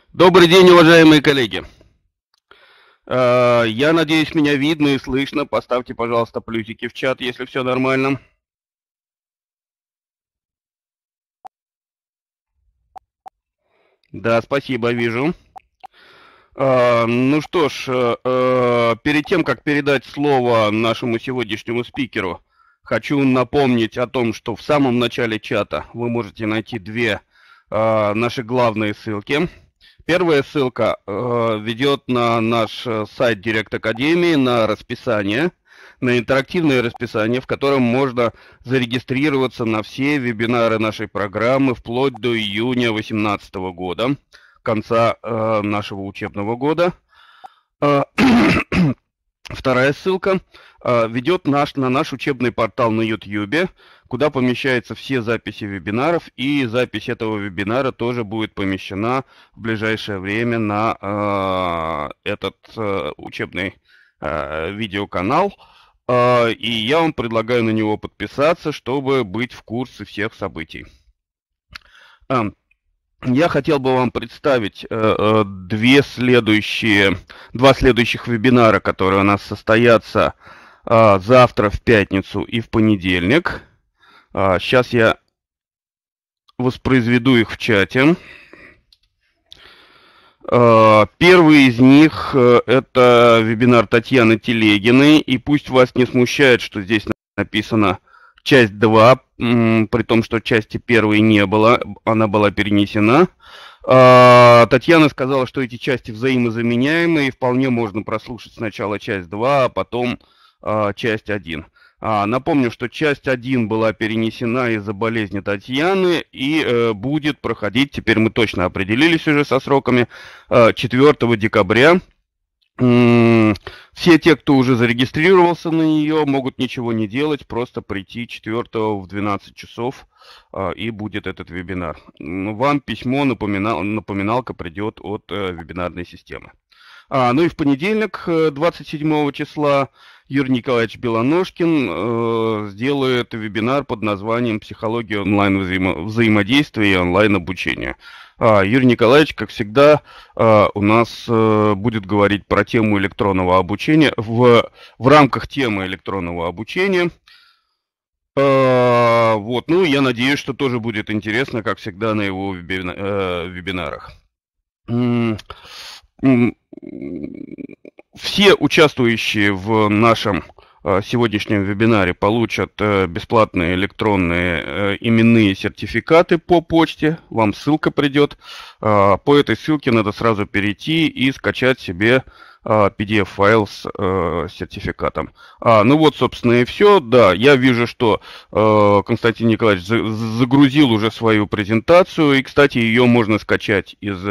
Добрый день, уважаемые коллеги. Я надеюсь, меня видно и слышно. Поставьте, пожалуйста, плюсики в чат, если все нормально. Да, спасибо, вижу. Ну что ж, перед тем, как передать слово нашему сегодняшнему спикеру, хочу напомнить о том, что в самом начале чата вы можете найти две наши главные ссылки. Первая ссылка ведет на наш сайт Директ Академии, на расписание, на интерактивное расписание, в котором можно зарегистрироваться на все вебинары нашей программы вплоть до июня 2018 года, конца нашего учебного года. Вторая ссылка ведет на наш учебный портал на YouTube, куда помещаются все записи вебинаров, и запись этого вебинара тоже будет помещена в ближайшее время на этот учебный видеоканал. И я вам предлагаю на него подписаться, чтобы быть в курсе всех событий. Я хотел бы вам представить два следующих вебинара, которые у нас состоятся завтра в пятницу и в понедельник. Сейчас я воспроизведу их в чате. Первый из них это вебинар Татьяны Телегиной, и пусть вас не смущает, что здесь написано часть 2, при том, что части 1 не было, она была перенесена. Татьяна сказала, что эти части взаимозаменяемые, и вполне можно прослушать сначала часть 2, а потом часть 1. Напомню, что часть 1 была перенесена из-за болезни Татьяны и будет проходить, теперь мы точно определились уже со сроками, 4 декабря. Все те, кто уже зарегистрировался на нее, могут ничего не делать, просто прийти 4 в 12 часов, и будет этот вебинар. Вам письмо, напоминалка придет от вебинарной системы. Ну и в понедельник, 27 числа, Юрий Николаевич Белоножкин сделает вебинар под названием «Психология онлайн-взаимодействия и онлайн-обучения». Юрий Николаевич, как всегда, у нас будет говорить про тему электронного обучения, в рамках темы электронного обучения. Вот, ну, я надеюсь, что тоже будет интересно, как всегда, на его вебинарах. Все участвующие в нашем сегодняшнем вебинаре получат бесплатные электронные именные сертификаты по почте. Вам ссылка придет. По этой ссылке надо сразу перейти и скачать себе PDF-файл с сертификатом. Ну вот, собственно, и все. Да, я вижу, что Константин Николаевич загрузил уже свою презентацию. И, кстати, ее можно скачать из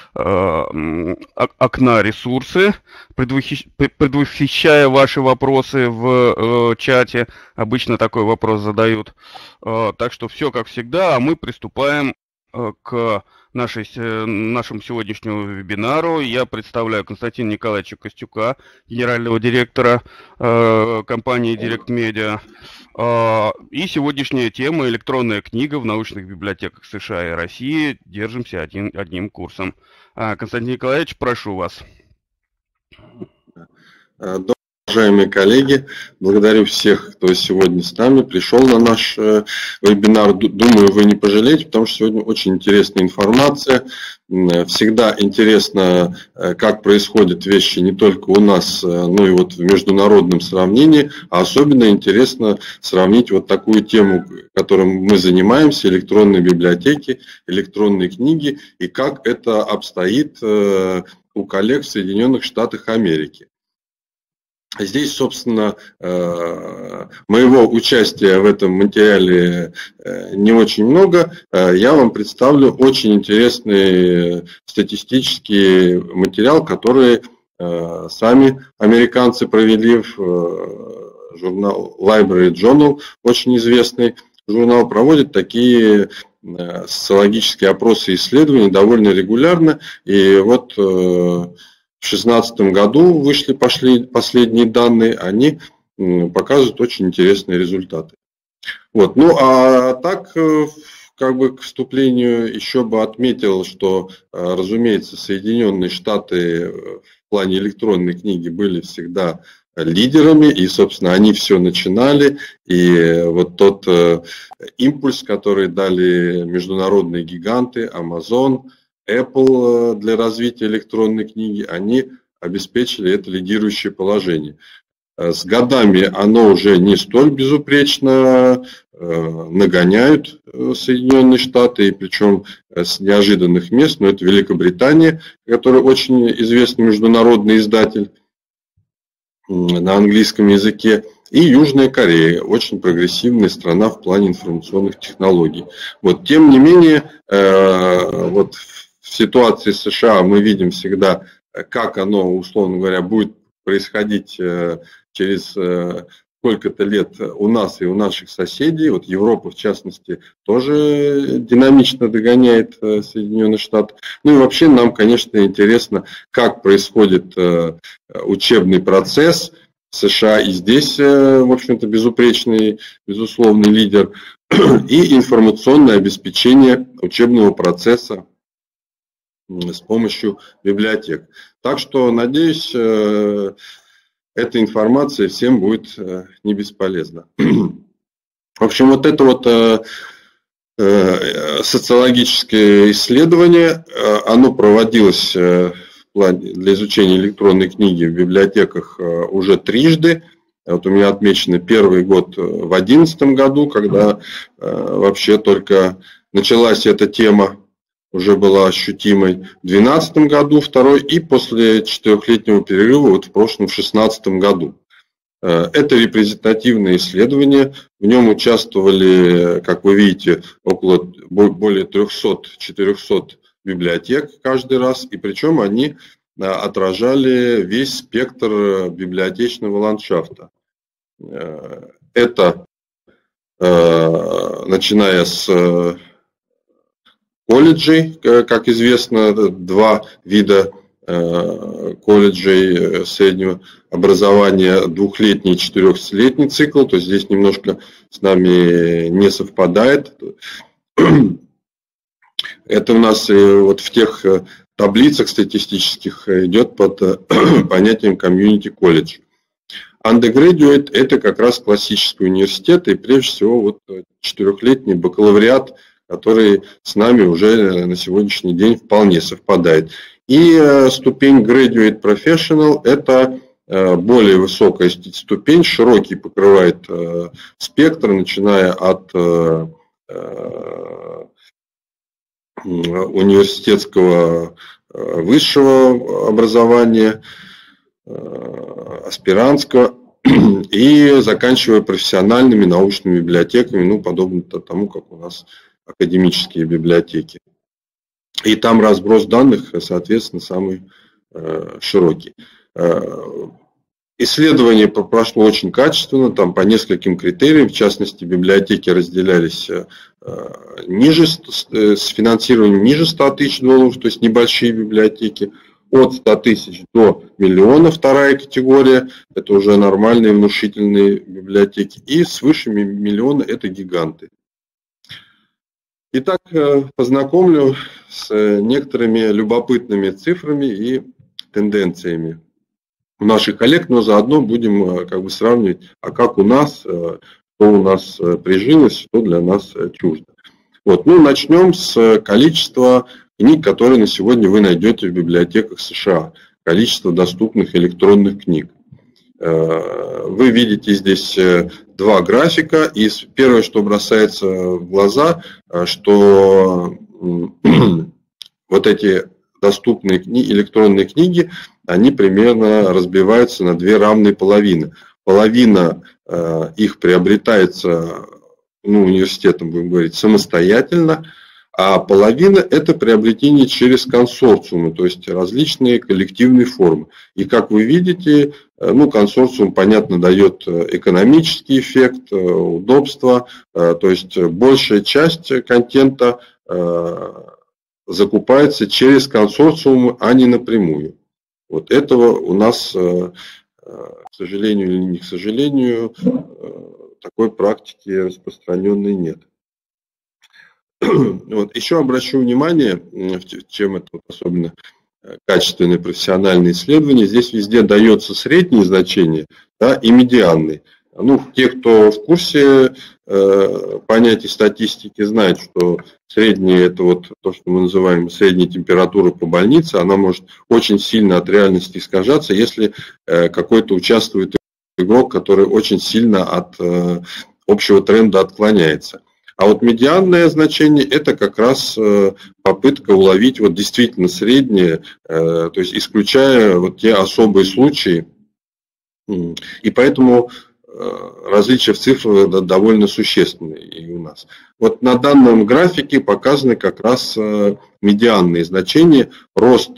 окна «Ресурсы», предвосхищая ваши вопросы в чате. Обычно такой вопрос задают. Так что все как всегда, а мы приступаем к нашему сегодняшнему вебинару. Я представляю Константина Николаевича Костюка, генерального директора компании Direct Media. И сегодняшняя тема — электронная книга в научных библиотеках США и России. Держимся одним курсом. Константин Николаевич, прошу вас. Уважаемые коллеги, благодарю всех, кто сегодня с нами пришел на наш вебинар. Думаю, вы не пожалеете, потому что сегодня очень интересная информация. Всегда интересно, как происходят вещи не только у нас, но и вот в международном сравнении. А особенно интересно сравнить вот такую тему, которой мы занимаемся: электронные библиотеки, электронные книги, и как это обстоит у коллег в Соединенных Штатах Америки. Здесь, собственно, моего участия в этом материале не очень много. Я вам представлю очень интересный статистический материал, который сами американцы провели в журнал Library Journal, очень известный журнал, проводит такие социологические опросы и исследования довольно регулярно. И вот в 2016 году пошли последние данные, они показывают очень интересные результаты. Вот. Ну а так, как бы к вступлению еще бы отметил, что, разумеется, Соединенные Штаты в плане электронной книги были всегда лидерами, и, собственно, они все начинали, и вот тот импульс, который дали международные гиганты, Amazon, Apple для развития электронной книги, они обеспечили это лидирующее положение. С годами оно уже не столь безупречно, нагоняют Соединенные Штаты, и причем с неожиданных мест, но это Великобритания, которая очень известный международный издатель на английском языке, и Южная Корея, очень прогрессивная страна в плане информационных технологий. Вот, тем не менее, вот в ситуации США мы видим всегда, как оно, условно говоря, будет происходить через сколько-то лет у нас и у наших соседей. Вот Европа, в частности, тоже динамично догоняет Соединенные Штаты. Ну и вообще нам, конечно, интересно, как происходит учебный процесс в США. И здесь, в общем-то, безупречный, безусловный лидер. И информационное обеспечение учебного процесса с помощью библиотек. Так что, надеюсь, эта информация всем будет не бесполезна. В общем, вот это вот социологическое исследование, оно проводилось в плане для изучения электронной книги в библиотеках уже трижды. Вот у меня отмечено первый год в 2011 году, когда вообще только началась эта тема, уже была ощутимой, в 2012 году второй, и после 4-летнего перерыва вот в прошлом, в 2016 году. Это репрезентативное исследование, в нем участвовали, как вы видите, более 300-400 библиотек каждый раз, и причем они отражали весь спектр библиотечного ландшафта. Это начиная с колледжей, как известно, два вида колледжей среднего образования, 2-летний и 4-летний цикл, то есть здесь немножко с нами не совпадает. Это у нас вот в тех таблицах статистических идет под понятием community college. Undergraduate – это как раз классический университет, и прежде всего вот 4-летний бакалавриат, который с нами уже на сегодняшний день вполне совпадает. И ступень Graduate Professional – это более высокая ступень, широкий покрывает спектр, начиная от университетского высшего образования, аспирантского, и заканчивая профессиональными научными библиотеками, ну, подобно тому, как у нас академические библиотеки. И там разброс данных, соответственно, самый широкий. Исследование прошло очень качественно, там по нескольким критериям, в частности, библиотеки разделялись ниже, с финансированием ниже 100 тысяч долларов, то есть небольшие библиотеки, от 100 тысяч до миллиона, вторая категория, это уже нормальные внушительные библиотеки, и свыше миллиона это гиганты. Итак, познакомлю с некоторыми любопытными цифрами и тенденциями у наших коллег, но заодно будем как бы сравнивать, а как у нас, что у нас прижилось, что для нас чуждо. Вот, ну, начнем с количества книг, которые на сегодня вы найдете в библиотеках США. Количество доступных электронных книг. Вы видите здесь два графика. И первое, что бросается в глаза, что вот эти доступные электронные книги, они примерно разбиваются на две равные половины. Половина их приобретается, ну, университетом, будем говорить, самостоятельно, а половина – это приобретение через консорциумы, то есть различные коллективные формы. И как вы видите, ну, консорциум, понятно, дает экономический эффект, удобство, то есть большая часть контента закупается через консорциумы, а не напрямую. Вот этого у нас, к сожалению или не к сожалению, такой практики распространенной нет. Вот. Еще обращу внимание, чем это вот особенно качественные профессиональные исследования, здесь везде дается средние значения, да, и медианные. Ну, те, кто в курсе понятий статистики, знают, что среднее — это вот то, что мы называем средняя температура по больнице, она может очень сильно от реальности искажаться, если какой-то участвует игрок, который очень сильно от общего тренда отклоняется. А вот медианное значение — это как раз попытка уловить вот действительно среднее, то есть исключая вот те особые случаи. И поэтому различия в цифрах довольно существенные и у нас. Вот на данном графике показаны как раз медианные значения, рост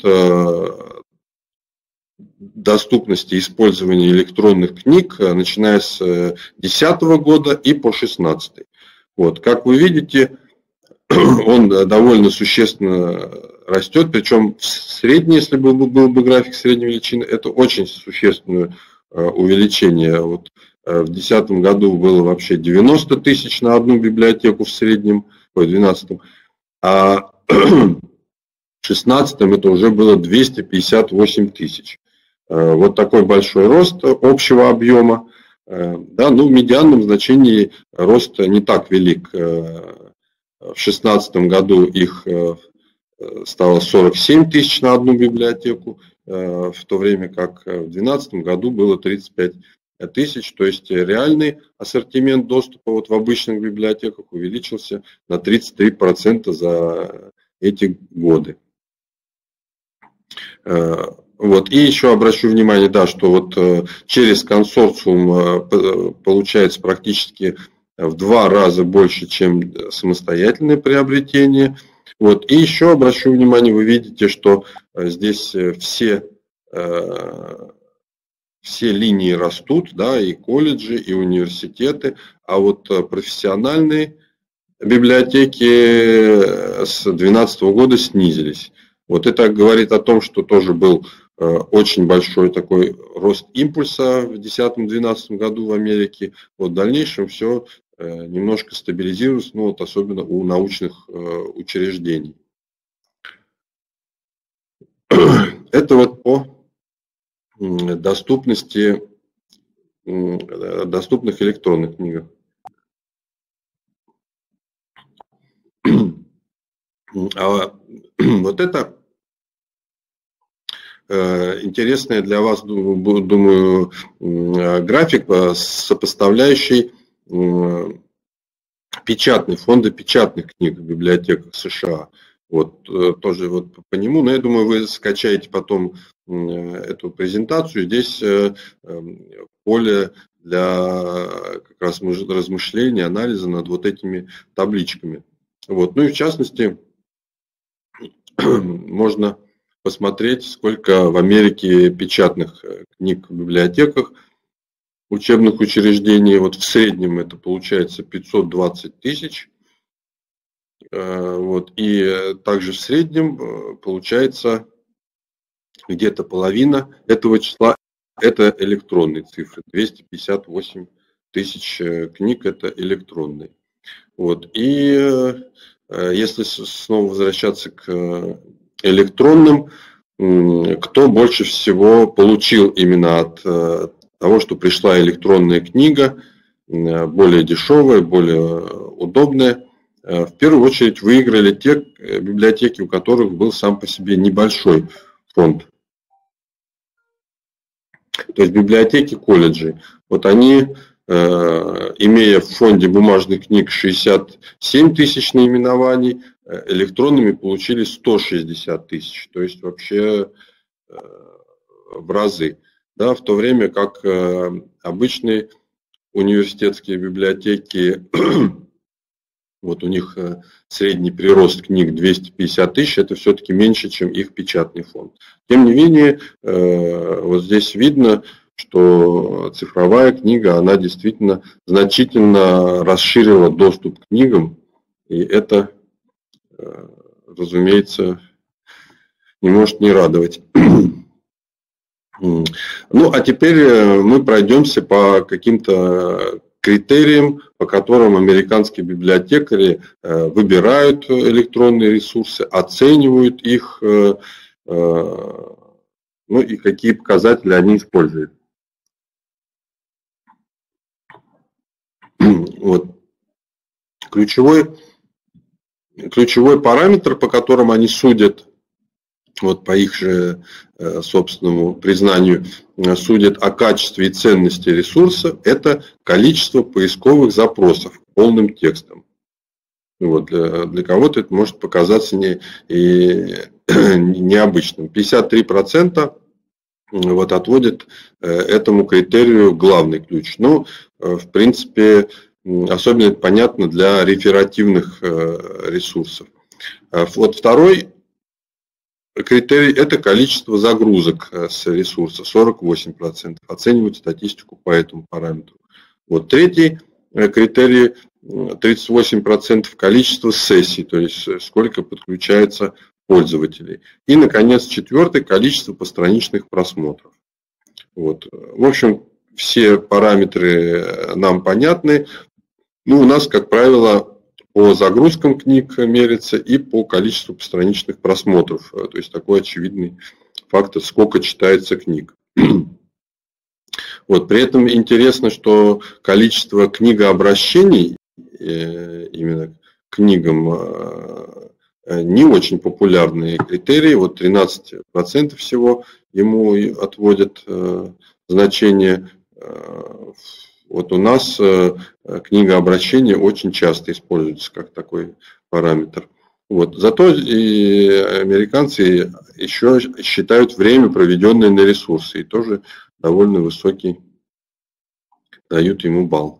доступности использования электронных книг, начиная с 2010 года и по 2016. Вот, как вы видите, он довольно существенно растет, причем средний, если бы был бы график средней величины, это очень существенное увеличение. Вот в 2010 году было вообще 90 тысяч на одну библиотеку в среднем, в 2012, а в 2016 это уже было 258 тысяч. Вот такой большой рост общего объема. Да, ну, в медианном значении рост не так велик. В 2016 году их стало 47 тысяч на одну библиотеку, в то время как в 2012 году было 35 тысяч. То есть реальный ассортимент доступа вот в обычных библиотеках увеличился на 33% за эти годы. Вот. И еще обращу внимание, да, что вот через консорциум получается практически в 2 раза больше, чем самостоятельное приобретение. Вот. И еще обращу внимание, вы видите, что здесь все линии растут, да, и колледжи, и университеты, а вот профессиональные библиотеки с 2012 года снизились. Вот это говорит о том, что тоже был очень большой такой рост импульса в 2010-2012 году в Америке. Вот в дальнейшем все немножко стабилизируется, ну, вот особенно у научных учреждений. Это вот по доступности доступных электронных книг. А вот это интересный для вас, думаю, график, сопоставляющий печатные фонды печатных книг в библиотеках США. Вот тоже вот по нему, но я думаю, вы скачаете потом эту презентацию. Здесь поле для как раз размышления, анализа над вот этими табличками. Вот. Ну и в частности, можно посмотреть, сколько в Америке печатных книг в библиотеках, учебных учреждений. Вот в среднем это получается 520 тысяч. Вот. И также в среднем получается где-то половина этого числа — это электронные цифры. 258 тысяч книг — это электронные. Вот. И если снова возвращаться к электронным, кто больше всего получил именно от того, что пришла электронная книга, более дешевая, более удобная. В первую очередь выиграли те библиотеки, у которых был сам по себе небольшой фонд. То есть библиотеки, колледжи. Вот они, имея в фонде бумажных книг 67 тысяч наименований, электронными получили 160 тысяч. То есть вообще в разы. Да, в то время как обычные университетские библиотеки, вот у них средний прирост книг 250 тысяч, это все-таки меньше, чем их печатный фонд. Тем не менее, вот здесь видно, что цифровая книга, она действительно значительно расширила доступ к книгам, и это, разумеется, не может не радовать. Ну, а теперь мы пройдемся по каким-то критериям, по которым американские библиотекари выбирают электронные ресурсы, оценивают их, ну и какие показатели они используют. Вот. Ключевой параметр, по которому они судят, вот по их же собственному признанию, судят о качестве и ценности ресурса, это количество поисковых запросов полным текстом. Вот, для кого-то это может показаться необычным. 53% вот отводят этому критерию главный ключ. Ну, в принципе, особенно это понятно для реферативных ресурсов. Вот второй критерий – это количество загрузок с ресурса, 48%. Оценивают статистику по этому параметру. Вот третий критерий – 38% количество сессий, то есть сколько подключается пользователей. И, наконец, четвертый – количество постраничных просмотров. Вот. В общем, все параметры нам понятны. Ну, у нас, как правило, по загрузкам книг мерится и по количеству постраничных просмотров. То есть такой очевидный фактор, сколько читается книг. Вот. При этом интересно, что количество книгообращений именно к книгам не очень популярные критерии. Вот 13% всего ему отводят значение. Вот у нас книгообращение очень часто используется как такой параметр. Вот. Зато и американцы еще считают время, проведенное на ресурсе, и тоже довольно высокий, дают ему балл.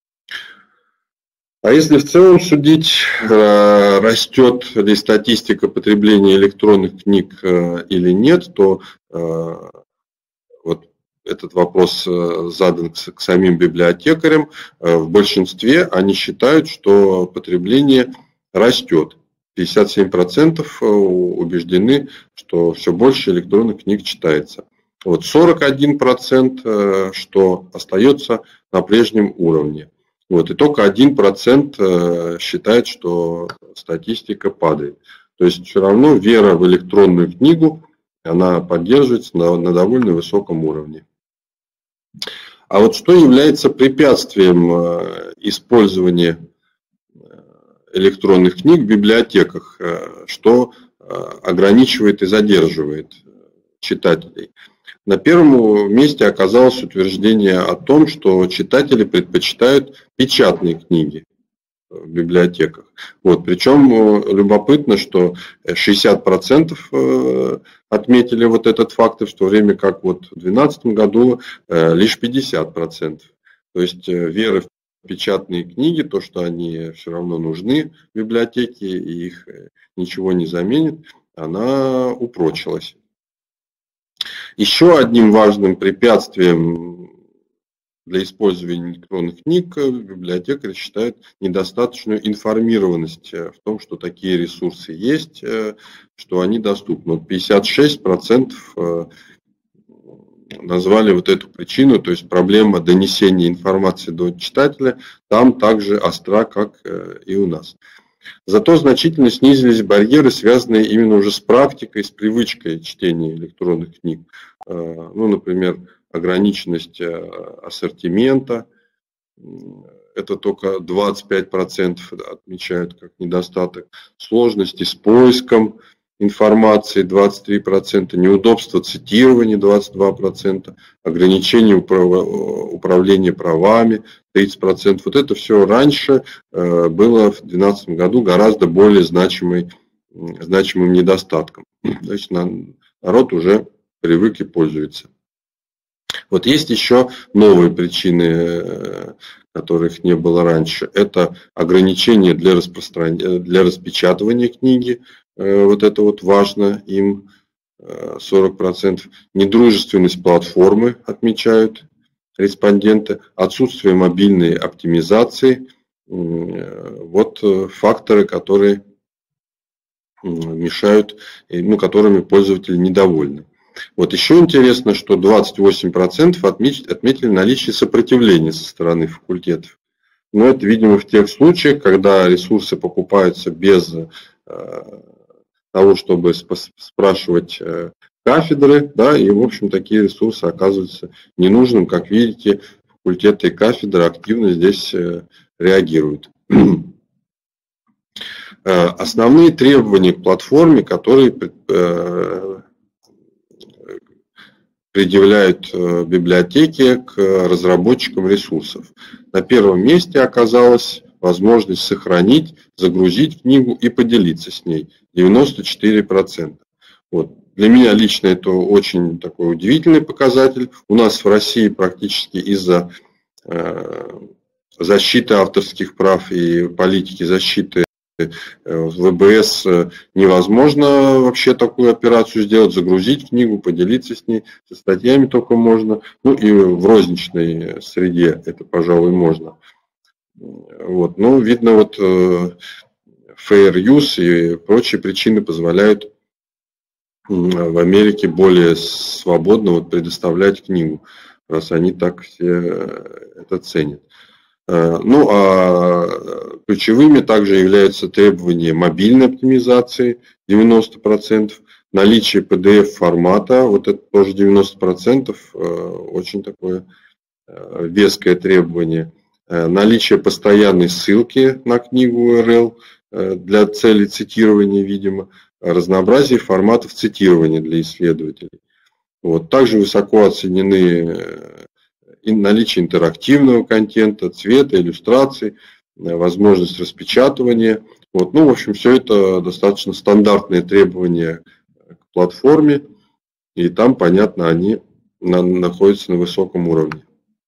А если в целом судить, растет ли статистика потребления электронных книг или нет, то вот этот вопрос задан к самим библиотекарям. В большинстве они считают, что потребление растет. 57% убеждены, что все больше электронных книг читается. Вот 41%, что остается на прежнем уровне. Вот, и только 1% считает, что статистика падает. То есть все равно вера в электронную книгу, она поддерживается на довольно высоком уровне. А вот что является препятствием использования электронных книг в библиотеках, что ограничивает и задерживает читателей? На первом месте оказалось утверждение о том, что читатели предпочитают печатные книги в библиотеках. Вот, причем любопытно, что 60% отметили вот этот факт, в то время как вот в 2012 году лишь 50%. То есть вера в печатные книги, то, что они все равно нужны в библиотеке и их ничего не заменит, она упрочилась. Еще одним важным препятствием для использования электронных книг библиотекари считают недостаточную информированность в том, что такие ресурсы есть, что они доступны. 56% назвали вот эту причину, то есть проблема донесения информации до читателя там также остра, как и у нас. Зато значительно снизились барьеры, связанные именно уже с практикой, с привычкой чтения электронных книг. Ну, например, ограниченность ассортимента. Это только 25% отмечают как недостаток. Сложности с поиском информации 23%, неудобство цитирования 22%, ограничение управления правами 30%. Вот это все раньше было в 2012 году гораздо более значимым недостатком. То есть народ уже привык и пользуется. Вот есть еще новые причины, которых не было раньше. Это ограничение для распечатывания книги. Вот это вот важно им 40%. Недружественность платформы отмечают респонденты. Отсутствие мобильной оптимизации. Вот факторы, которые мешают, которыми пользователи недовольны. Вот еще интересно, что 28% отметили наличие сопротивления со стороны факультетов. Но это, видимо, в тех случаях, когда ресурсы покупаются без того, чтобы спрашивать кафедры, да, и, в общем, такие ресурсы оказываются ненужным. Как видите, факультеты и кафедры активно здесь реагируют. Основные требования к платформе, которые предъявляют библиотеки к разработчикам ресурсов. На первом месте оказалась возможность сохранить, загрузить книгу и поделиться с ней. 94%. Вот. Для меня лично это очень такой удивительный показатель. У нас в России практически из-за защиты авторских прав и политики защиты ВБС невозможно вообще такую операцию сделать, загрузить книгу, поделиться с ней, со статьями только можно. Ну и в розничной среде это, пожалуй, можно. Вот. Но видно, вот fair use и прочие причины позволяют в Америке более свободно вот предоставлять книгу, раз они так все это ценят. Ну, а ключевыми также являются требования мобильной оптимизации 90%, наличие PDF-формата, вот это тоже 90%, очень такое веское требование, наличие постоянной ссылки на книгу URL для цели цитирования, видимо, разнообразие форматов цитирования для исследователей. Вот. Также высоко оценены наличие интерактивного контента, цвета, иллюстраций, возможность распечатывания. Вот. Ну, в общем, все это достаточно стандартные требования к платформе, и там, понятно, они находятся на высоком уровне.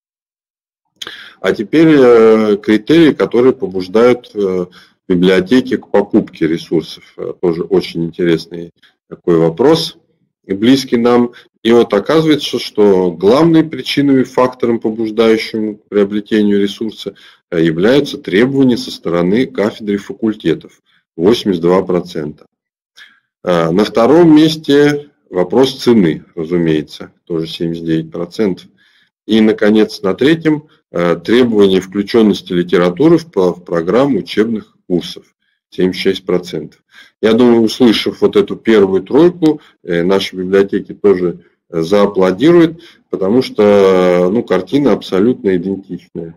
А теперь критерии, которые побуждают библиотеки к покупке ресурсов. Тоже очень интересный такой вопрос, близкий нам. И вот оказывается, что главной причиной, фактором, побуждающим к приобретению ресурса, являются требования со стороны кафедры и факультетов. 82%. На втором месте вопрос цены, разумеется, тоже 79%. И, наконец, на третьем требование включенности литературы в программу учебных курсов. 76%. Я думаю, услышав вот эту первую тройку, наши библиотеки тоже зааплодируют, потому что картина абсолютно идентичная.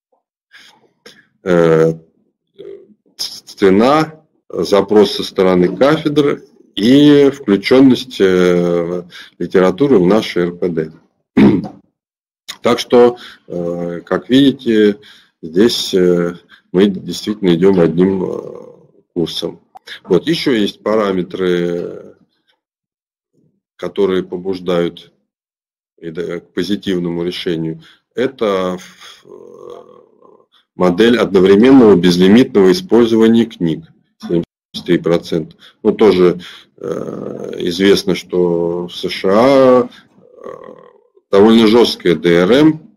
Цена, запрос со стороны кафедр и включенность литературы в наши РПД. Так что, как видите, здесь мы действительно идем одним курсом. Вот еще есть параметры, которые побуждают к позитивному решению. Это модель одновременного безлимитного использования книг. 73%. Ну, тоже известно, что в США довольно жесткая ДРМ,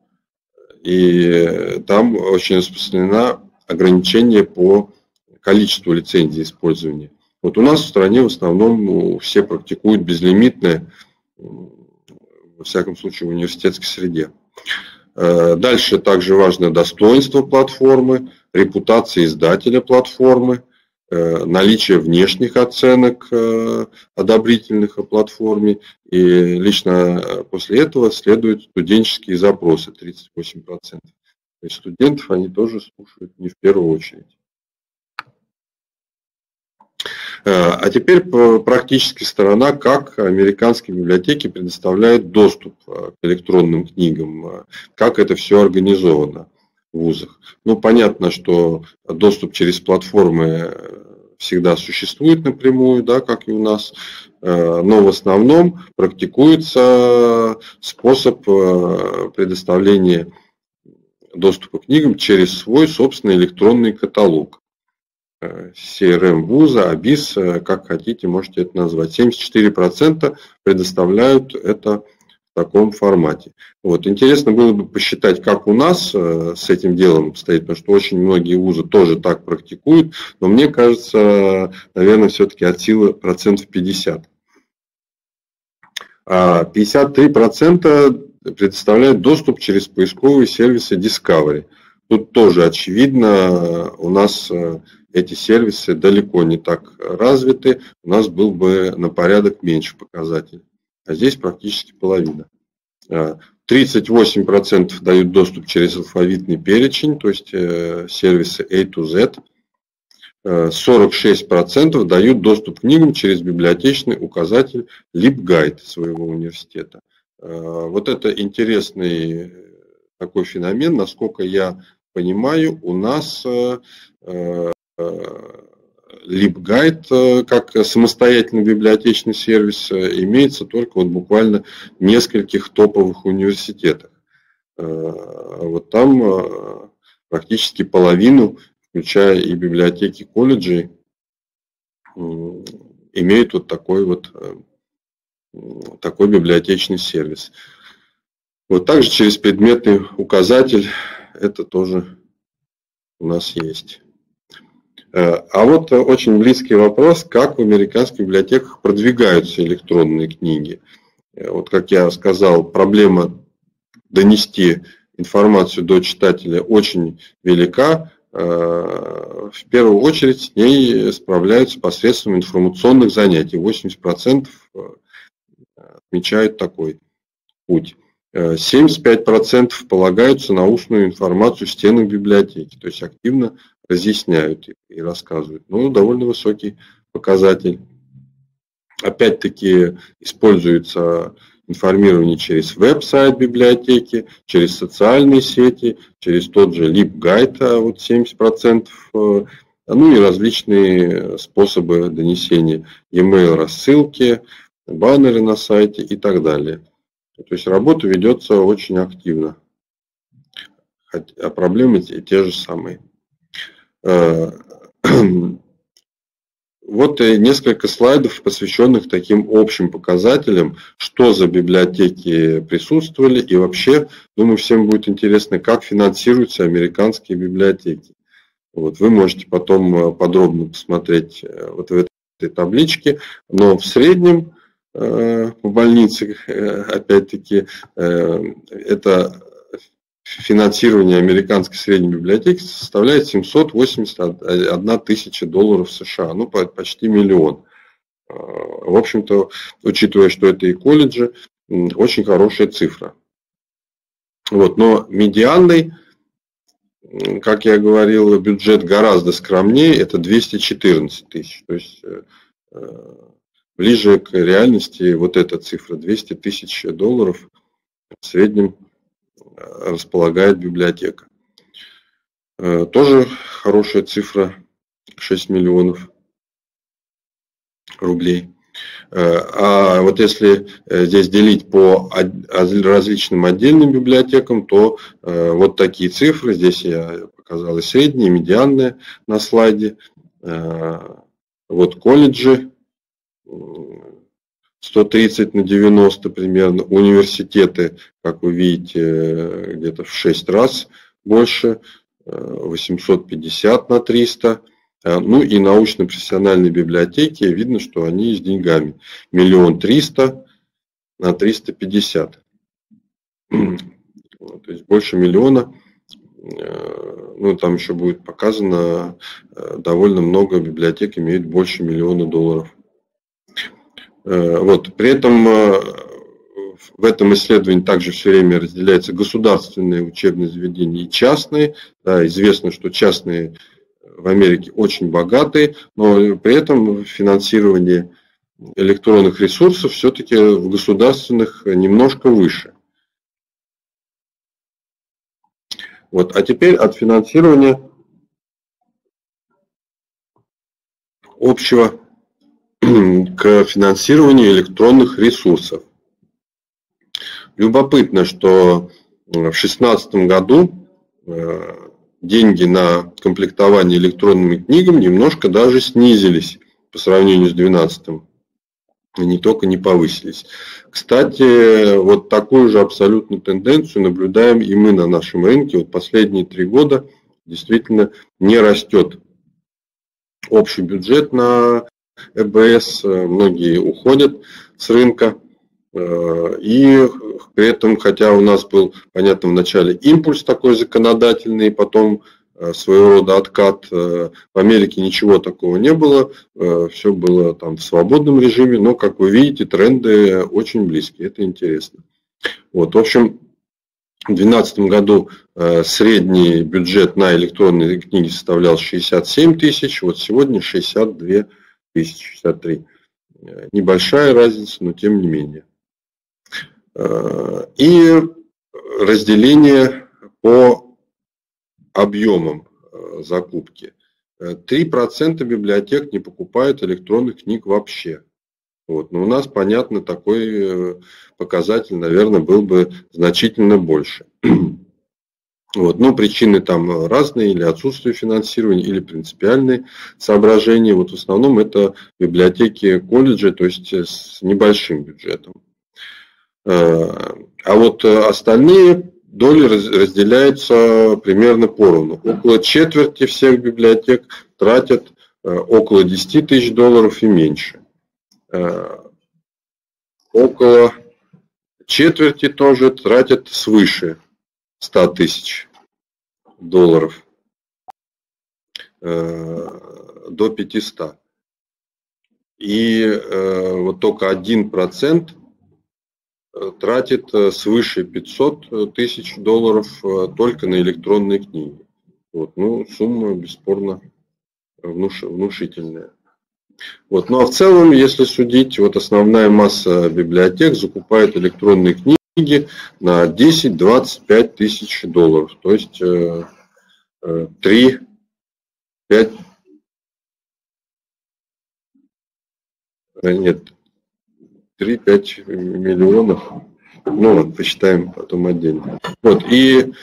и там очень распространено ограничение по количеству лицензий использования. Вот у нас в стране в основном все практикуют безлимитное, во всяком случае в университетской среде. Дальше также важно достоинство платформы, репутация издателя платформы, наличие внешних оценок одобрительных о платформе. И лично после этого следуют студенческие запросы, 38%. То есть студентов они тоже слушают не в первую очередь. А теперь практическая сторона, как американские библиотеки предоставляют доступ к электронным книгам, как это все организовано в вузах. Ну, понятно, что доступ через платформы всегда существует напрямую, да, как и у нас, но в основном практикуется способ предоставления доступа к книгам через свой собственный электронный каталог. CRM вуза, ABIS, как хотите, можете это назвать. 74% предоставляют это в таком формате. Вот. Интересно было бы посчитать, как у нас с этим делом обстоит, потому что очень многие вузы тоже так практикуют, но мне кажется, наверное, все-таки от силы 50%. а 53% предоставляют доступ через поисковые сервисы Discovery. Тут тоже очевидно, у нас эти сервисы далеко не так развиты, у нас был бы на порядок меньше показатель, а здесь практически половина. 38% дают доступ через алфавитный перечень, то есть сервисы A to Z. 46% дают доступ к книгам через библиотечный указатель LibGuide своего университета. Вот это интересный такой феномен. Насколько я понимаю, у нас LibGuide как самостоятельный библиотечный сервис имеется только вот буквально в нескольких топовых университетах. Вот там практически половину, включая и библиотеки колледжей, имеют вот такой библиотечный сервис. Вот также через предметный указатель это тоже у нас есть. А вот очень близкий вопрос, как в американских библиотеках продвигаются электронные книги. Вот как я сказал, проблема донести информацию до читателя очень велика. В первую очередь с ней справляются посредством информационных занятий. 80% отмечают такой путь. 75% полагаются на устную информацию в стенах библиотеки, то есть активно разъясняют и рассказывают. Ну, довольно высокий показатель. Опять-таки используется информирование через веб-сайт библиотеки, через социальные сети, через тот же LibGuide, вот 70%, ну и различные способы донесения, e-mail рассылки, баннеры на сайте и так далее. То есть работа ведется очень активно, а проблемы те же самые. Вот несколько слайдов, посвященных таким общим показателям, что за библиотеки присутствовали. И вообще, думаю, всем будет интересно, как финансируются американские библиотеки. Вот вы можете потом подробно посмотреть вот в этой табличке. Но в среднем по больнице, опять-таки, это финансирование американской средней библиотеки составляет 781 тысяча долларов США, ну почти миллион. В общем-то, учитывая, что это и колледжи, очень хорошая цифра. Вот, но медианный, как я говорил, бюджет гораздо скромнее, это 214 тысяч. То есть ближе к реальности вот эта цифра, 200 тысяч долларов в среднем располагает библиотека. Тоже хорошая цифра, 6 миллионов рублей. А вот если здесь делить по различным отдельным библиотекам, то вот такие цифры. Здесь я показал и средние, и медианные на слайде. Вот колледжи 130 на 90 примерно. Университеты, как вы видите, где-то в 6 раз больше. 850 на 300. Ну и научно-профессиональные библиотеки, видно, что они с деньгами. 1 300 000 на 350. То есть больше миллиона. Ну, там еще будет показано, довольно много библиотек имеют больше миллиона долларов. Вот. При этом в этом исследовании также все время разделяются государственные учебные заведения и частные. Да, известно, что частные в Америке очень богатые, но при этом финансирование электронных ресурсов все-таки в государственных немножко выше. Вот. А теперь от финансирования общего к финансированию электронных ресурсов. Любопытно, что в 2016 году деньги на комплектование электронными книгами немножко даже снизились по сравнению с 2012. Не только не повысились. Кстати, вот такую же абсолютную тенденцию наблюдаем и мы на нашем рынке. Вот последние 3 года действительно не растет общий бюджет на ЭБС. Многие уходят с рынка. И при этом, хотя у нас был, понятно, в начале импульс такой законодательный, потом своего рода откат, в Америке ничего такого не было, все было там в свободном режиме, но, как вы видите, тренды очень близкие, это интересно. Вот, в общем, в 2012 году средний бюджет на электронные книги составлял 67 тысяч, вот сегодня 62 тысячи, 63. Небольшая разница, но тем не менее. И разделение по объемам закупки. 3% библиотек не покупают электронных книг вообще. Вот. Но у нас, понятно, такой показатель, наверное, был бы значительно больше. Вот. Но причины там разные, или отсутствие финансирования, или принципиальные соображения. Вот в основном это библиотеки колледжа, то есть с небольшим бюджетом. А вот остальные доли разделяются примерно поровну. Около четверти всех библиотек тратят около 10 тысяч долларов и меньше. Около четверти тоже тратят свыше 100 тысяч долларов до 500. И вот только 1% тратит свыше 500 тысяч долларов только на электронные книги. Вот, ну, сумма бесспорно внушительная. Вот, ну а в целом, если судить, вот основная масса библиотек закупает электронные книги на 10-25 тысяч долларов. То есть 3-5 миллионов. Ну вот, посчитаем потом отдельно. Вот, и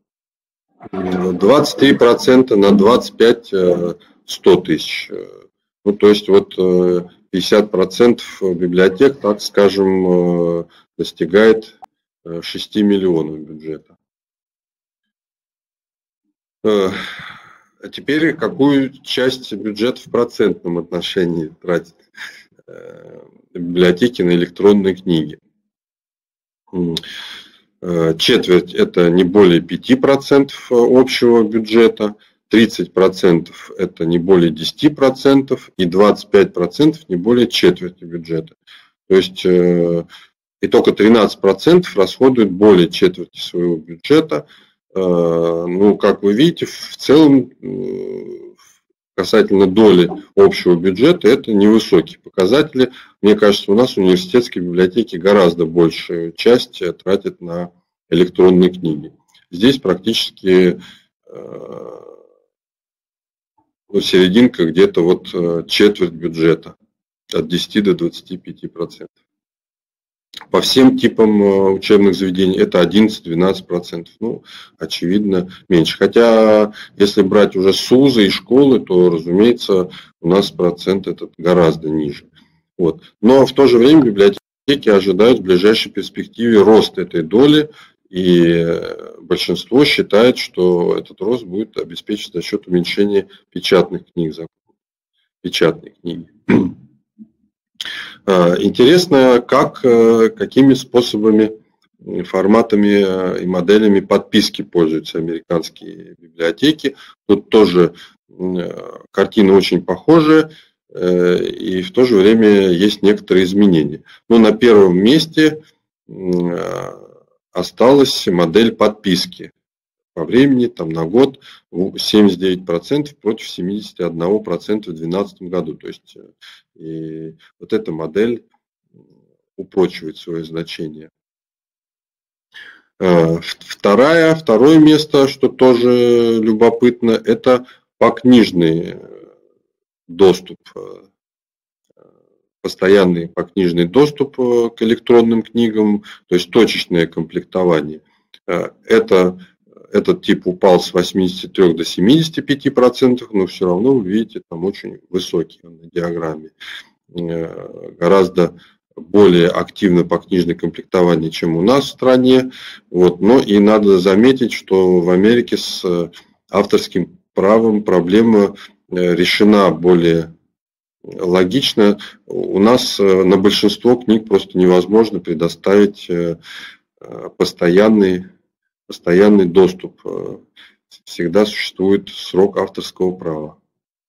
23% на 25 100 тысяч. Ну, то есть вот 50% библиотек, так скажем, достигает 6 миллионов бюджета. А теперь какую часть бюджета в процентном отношении тратят библиотеки на электронные книги? Четверть – это не более 5% общего бюджета, 30% – это не более 10%, и 25% – не более четверти бюджета. То есть и только 13% расходуют более четверти своего бюджета. Ну, как вы видите, в целом, касательно доли общего бюджета, это невысокие показатели. Мне кажется, у нас университетские библиотеки гораздо большую часть тратят на электронные книги. Здесь практически серединка, где-то вот четверть бюджета, от 10 до 25%. По всем типам учебных заведений это 11-12%. Ну, очевидно, меньше. Хотя, если брать уже СУЗы и школы, то, разумеется, у нас процент этот гораздо ниже. Вот. Но в то же время библиотеки ожидают в ближайшей перспективе рост этой доли. И большинство считает, что этот рост будет обеспечен за счет уменьшения печатных книг, печатной книги. Интересно, какими способами, форматами и моделями подписки пользуются американские библиотеки. Тут тоже картина очень похожая, и в то же время есть некоторые изменения. Но на первом месте осталась модель подписки. По времени, там, на год 79% против 71% в 2012 году. То есть и вот эта модель упрочивает свое значение. Второе место, что тоже любопытно, это покнижный доступ, постоянный покнижный доступ к электронным книгам, то есть точечное комплектование. Этот тип упал с 83 до 75%, но все равно вы видите, там очень высокий на диаграмме. Гораздо более активно покнижное комплектование, чем у нас в стране. Вот. Но и надо заметить, что в Америке с авторским правом проблема решена более логично. У нас на большинство книг просто невозможно предоставить постоянный доступ. Всегда существует срок авторского права.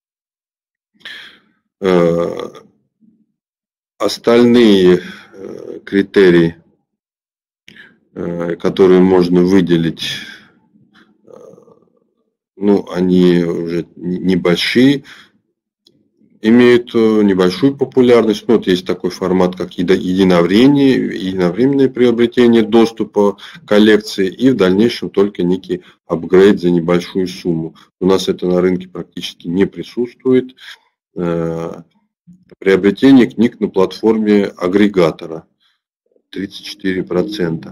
Остальные критерии, которые можно выделить, они уже небольшие, имеют небольшую популярность. Есть такой формат, как единовременное приобретение доступа к коллекции и в дальнейшем только некий апгрейд за небольшую сумму. У нас это на рынке практически не присутствует. Приобретение книг на платформе агрегатора 34%.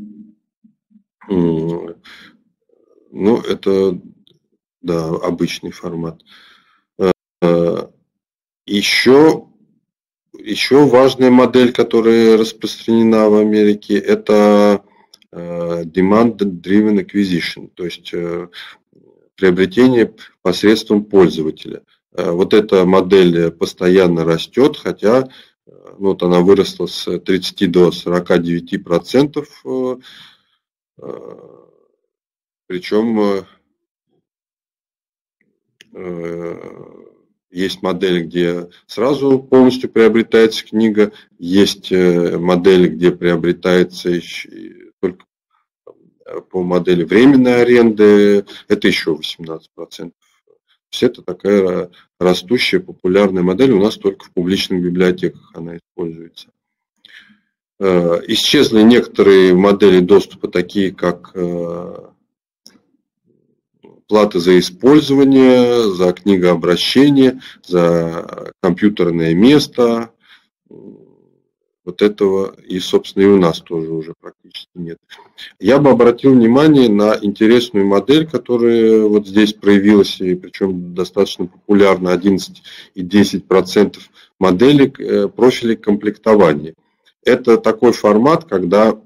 Это обычный формат. Еще важная модель, которая распространена в Америке, это Demand-Driven Acquisition, то есть приобретение посредством пользователя. Вот эта модель постоянно растет, хотя она выросла с 30 до 49%, причем есть модели, где сразу полностью приобретается книга, есть модели, где приобретается только по модели временной аренды, это еще 18%. То есть это такая растущая популярная модель, у нас только в публичных библиотеках она используется. Исчезли некоторые модели доступа, такие как плата за использование, за книгообращение, за компьютерное место. Вот этого и, собственно, и у нас тоже уже практически нет. Я бы обратил внимание на интересную модель, которая вот здесь проявилась, и причем достаточно популярна, 11,10% моделей профилей комплектования. Это такой формат, когда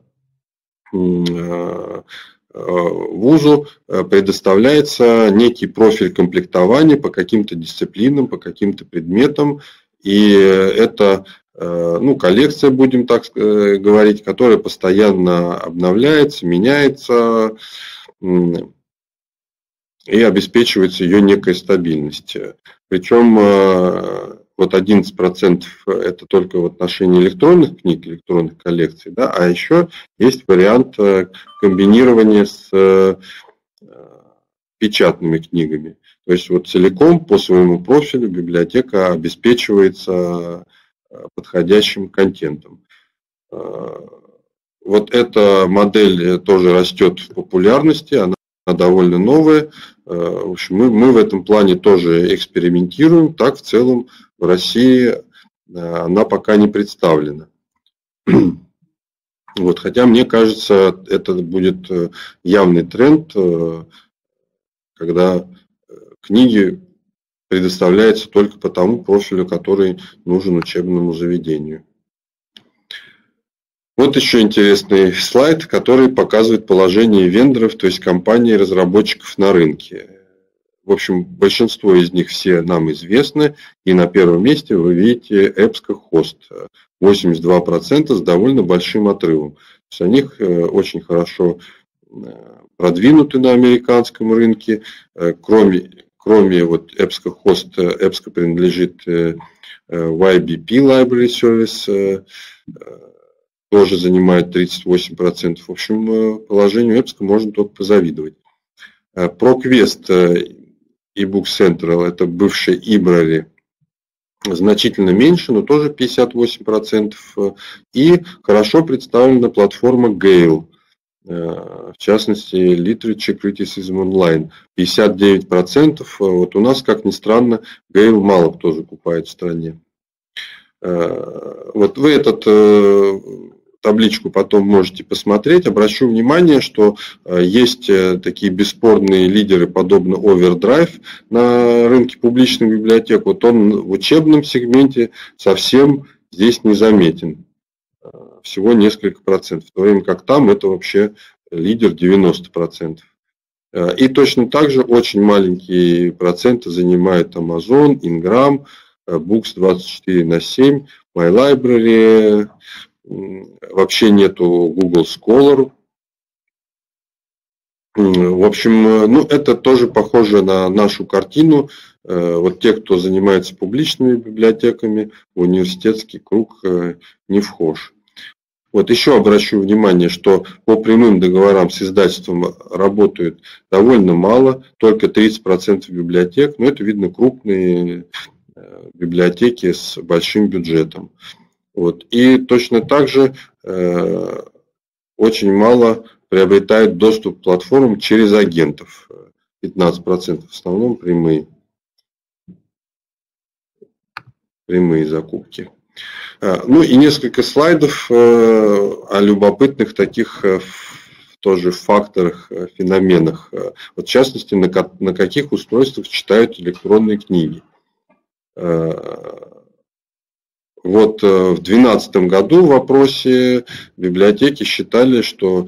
вузу предоставляется некий профиль комплектования по каким-то дисциплинам, по каким-то предметам, и это коллекция, будем так говорить, которая постоянно обновляется, меняется и обеспечивается ее некая стабильность. Причем вот 11% это только в отношении электронных книг, электронных коллекций, да, а еще есть вариант комбинирования с печатными книгами. То есть вот целиком по своему профилю библиотека обеспечивается подходящим контентом. Вот эта модель тоже растет в популярности, она довольно новая. В общем, мы в этом плане тоже экспериментируем. Так в целом в России она пока не представлена. Вот, хотя мне кажется, это будет явный тренд, когда книги предоставляются только по тому профилю, который нужен учебному заведению. Вот еще интересный слайд, который показывает положение вендоров, то есть компаний-разработчиков на рынке. В общем, большинство из них все нам известны. И на первом месте вы видите EBSCO-Host. 82% с довольно большим отрывом. То есть они очень хорошо продвинуты на американском рынке. Кроме вот EBSCO-Host, EBSCO принадлежит YBP Library Service, тоже занимает 38%. В общем, положению EBSCO можно только позавидовать. ProQuest eBook Central, это бывший Library, значительно меньше, но тоже 58%. И хорошо представлена платформа Gale, в частности, Literature Criticism Online, 59%. Вот у нас, как ни странно, Gale мало кто закупает в стране. Вот вы эту табличку потом можете посмотреть. Обращу внимание, что есть такие бесспорные лидеры, подобно Overdrive на рынке публичных библиотек. Вот он в учебном сегменте совсем здесь не заметен. Всего несколько процентов. В то время как там это вообще лидер 90%. И точно так же очень маленькие проценты занимают Amazon, Ingram, Books 24/7, My Library, вообще нету Google Scholar. В общем, ну, это тоже похоже на нашу картину. Вот те, кто занимается публичными библиотеками, в университетский круг не вхож. Вот еще обращу внимание, что по прямым договорам с издательством работают довольно мало, только 30% библиотек, но это видно крупные библиотеки с большим бюджетом. Вот. И точно так же очень мало приобретают доступ к платформам через агентов. 15% в основном прямые закупки. Ну и несколько слайдов о любопытных таких тоже факторах, феноменах. Вот в частности, на каких устройствах читают электронные книги. Вот в 2012 году в опросе библиотеки считали, что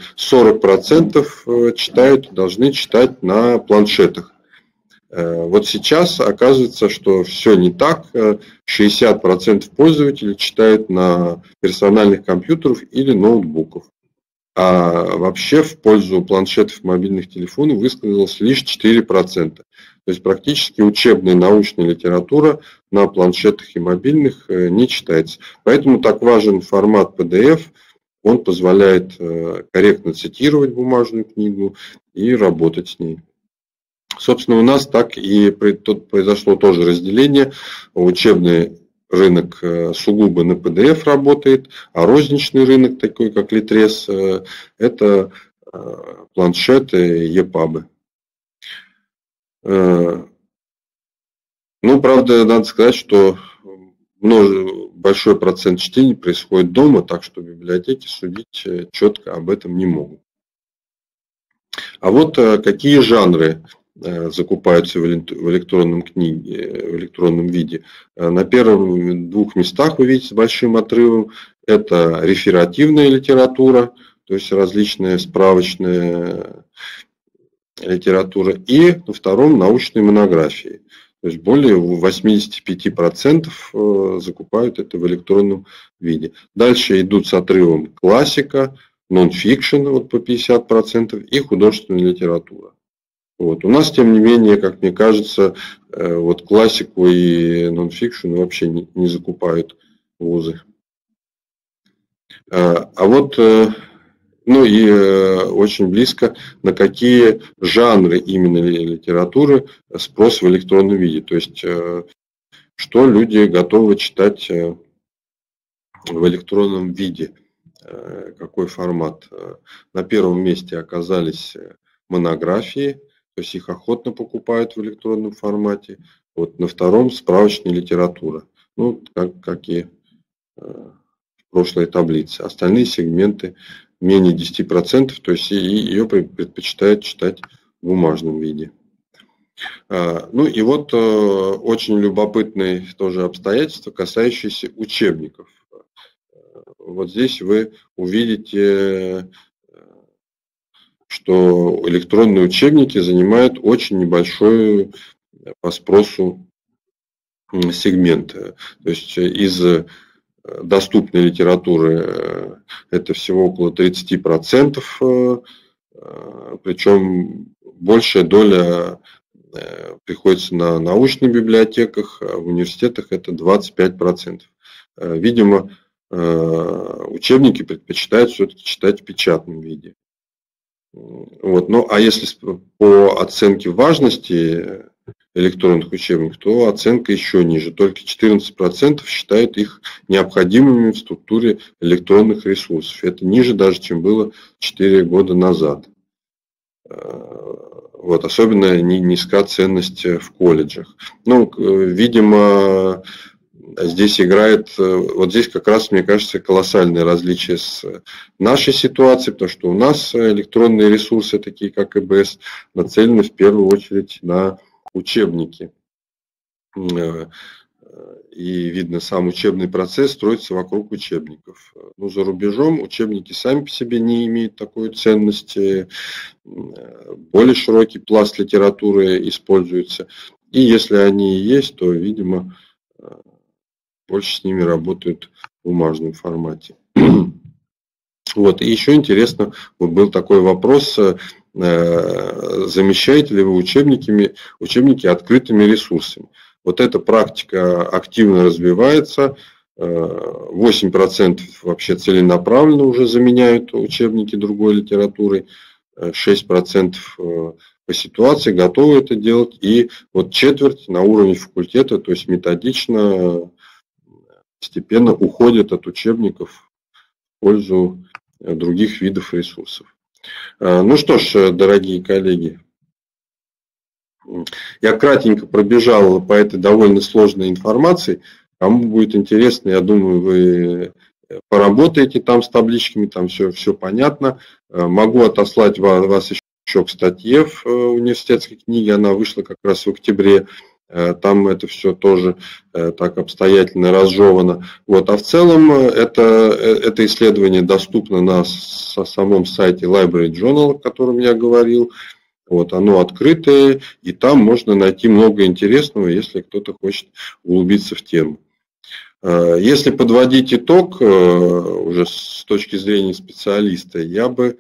40% должны читать на планшетах. Вот сейчас оказывается, что все не так. 60% пользователей читают на персональных компьютерах или ноутбуках. А вообще в пользу планшетов и мобильных телефонов высказалось лишь 4%. То есть практически учебная научная литература на планшетах и мобильных не читается. Поэтому так важен формат PDF. Он позволяет корректно цитировать бумажную книгу и работать с ней. Собственно, у нас так и произошло тоже разделение. Учебный рынок сугубо на PDF работает, а розничный рынок, такой как Литрес, это планшеты и EPUB. Ну, правда, надо сказать, что большой процент чтений происходит дома, так что библиотеки судить четко об этом не могут. А вот какие жанры закупаются в электронном виде. На первых двух местах вы видите с большим отрывом. Это реферативная литература, то есть различная справочная литература. И на втором научные монографии. То есть более 85% закупают это в электронном виде. Дальше идут с отрывом классика, нон-фикшн вот по 50% и художественная литература. Вот. У нас, тем не менее, как мне кажется, вот классику и нон-фикшн вообще не закупают вузы. А вот, ну и очень близко, на какие жанры именно литературы спрос в электронном виде. То есть, что люди готовы читать в электронном виде, какой формат. На первом месте оказались монографии. То есть их охотно покупают в электронном формате. Вот на втором справочная литература. Ну, как и в прошлой таблице. Остальные сегменты менее 10%, то есть ее предпочитают читать в бумажном виде. Ну и вот очень любопытные тоже обстоятельства, касающиеся учебников. Вот здесь вы увидите, что электронные учебники занимают очень небольшой по спросу сегмент. То есть из доступной литературы это всего около 30%, причем большая доля приходится на научных библиотеках, а в университетах это 25%. Видимо, учебники предпочитают все-таки читать в печатном виде. Вот. Ну, а если по оценке важности электронных учебников, то оценка еще ниже. Только 14% считают их необходимыми в структуре электронных ресурсов. Это ниже даже, чем было 4 года назад. Вот. Особенно низка ценность в колледжах. Ну, видимо, здесь играет, вот здесь как раз, мне кажется, колоссальное различие с нашей ситуацией, потому что у нас электронные ресурсы, такие как ЭБС, нацелены в первую очередь на учебники. И видно, сам учебный процесс строится вокруг учебников. Но за рубежом учебники сами по себе не имеют такой ценности, более широкий пласт литературы используется. И если они и есть, то, видимо, больше с ними работают в бумажном формате. Вот. И еще интересно, вот был такой вопрос, замещаете ли вы учебники открытыми ресурсами. Вот эта практика активно развивается. 8% вообще целенаправленно уже заменяют учебники другой литературой, 6% по ситуации готовы это делать, и вот четверть на уровне факультета, то есть методично, постепенно уходят от учебников в пользу других видов ресурсов. Ну что ж, дорогие коллеги, я кратенько пробежал по этой довольно сложной информации. Кому будет интересно, я думаю, вы поработаете там с табличками, там все понятно. Могу отослать вас еще к статье в университетской книге, она вышла как раз в октябре. Там это все тоже так обстоятельно разжевано. Вот. А в целом это исследование доступно на самом сайте Library Journal, о котором я говорил. Вот, оно открытое, и там можно найти много интересного, если кто-то хочет углубиться в тему. Если подводить итог, уже с точки зрения специалиста, я бы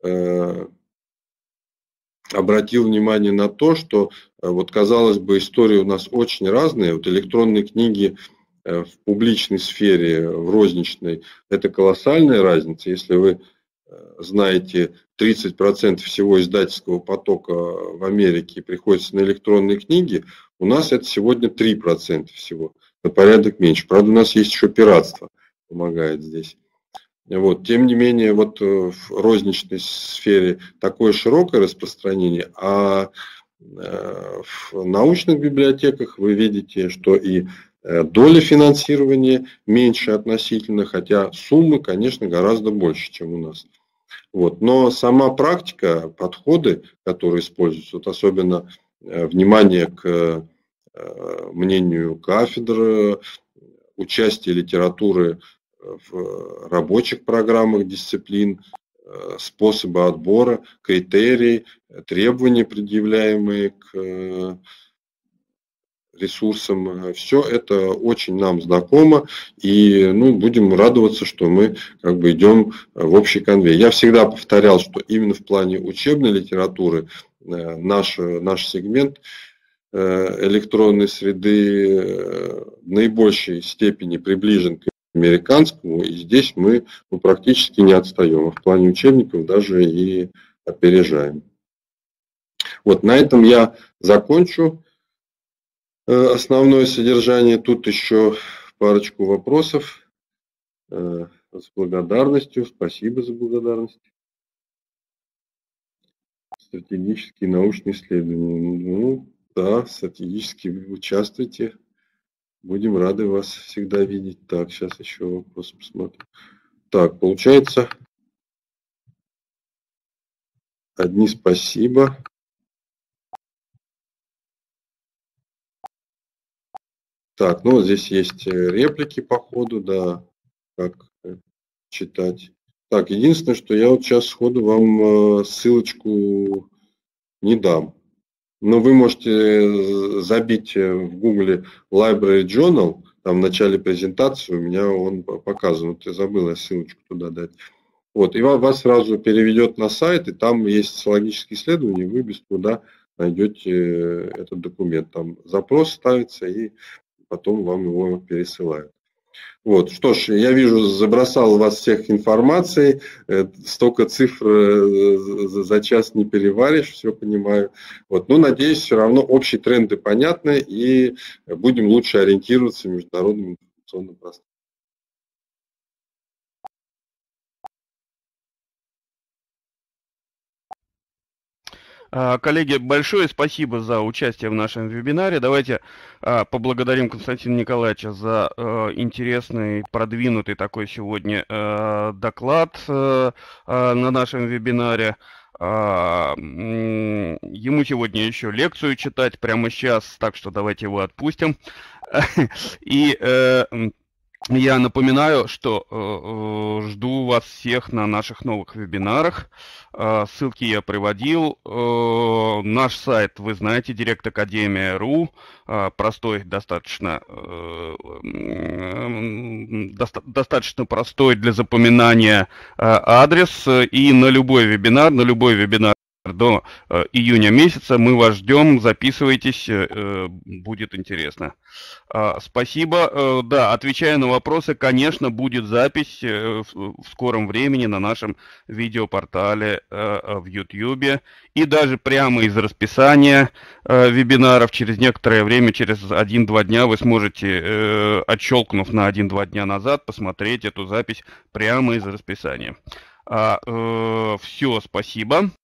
обратил внимание на то, что, вот, казалось бы, истории у нас очень разные. Вот электронные книги в публичной сфере, в розничной, это колоссальная разница. Если вы знаете, 30% всего издательского потока в Америке приходится на электронные книги, у нас это сегодня 3% всего, на порядок меньше. Правда, у нас есть еще пиратство, помогает здесь. Вот. Тем не менее, вот в розничной сфере такое широкое распространение, а в научных библиотеках вы видите, что и доля финансирования меньше относительно, хотя суммы, конечно, гораздо больше, чем у нас. Вот. Но сама практика, подходы, которые используются, вот особенно внимание к мнению кафедр, участие литературы в рабочих программах дисциплин, способы отбора, критерии, требования, предъявляемые к ресурсам, все это очень нам знакомо, и будем радоваться, что мы как бы идем в общий конвейер. Я всегда повторял, что именно в плане учебной литературы наш сегмент электронной среды в наибольшей степени приближен к американскому, и здесь мы практически не отстаем, а в плане учебников даже и опережаем. Вот на этом я закончу основное содержание. Тут еще парочку вопросов с благодарностью. Спасибо за благодарность. Стратегические научные исследования. Да, стратегически участвуйте. Будем рады вас всегда видеть. Так, сейчас еще вопрос посмотрим. Так, получается, одни спасибо. Так, вот здесь есть реплики по ходу, да, как читать. Так, единственное, что я вот сейчас сходу вам ссылочку не дам. Но вы можете забить в Гугле Library Journal, там в начале презентации у меня он показан. Вот я забыл ссылочку туда дать. Вот, и вас сразу переведет на сайт, и там есть социологические исследования, и вы без труда найдете этот документ. Там запрос ставится, и потом вам его пересылают. Вот, что ж, я вижу, забросал вас всех информацией, столько цифр за час не переваришь, все понимаю. Вот, но надеюсь, все равно общие тренды понятны, и будем лучше ориентироваться в международном информационном пространстве. Коллеги, большое спасибо за участие в нашем вебинаре. Давайте поблагодарим Константина Николаевича за интересный, продвинутый такой сегодня доклад на нашем вебинаре. Ему сегодня еще лекцию читать прямо сейчас, так что давайте его отпустим. И Я напоминаю, что жду вас всех на наших новых вебинарах. Ссылки я приводил. Наш сайт, вы знаете, Директ-Академия.ру. Простой, достаточно простой для запоминания адрес. И на любой вебинар до июня месяца мы вас ждем. Записывайтесь, будет интересно. Спасибо. Да, отвечая на вопросы, конечно, будет запись в скором времени на нашем видеопортале в YouTube. И даже прямо из расписания вебинаров через некоторое время, через 1-2 дня, вы сможете, отщелкнув на 1-2 дня назад, посмотреть эту запись прямо из расписания. Все, спасибо.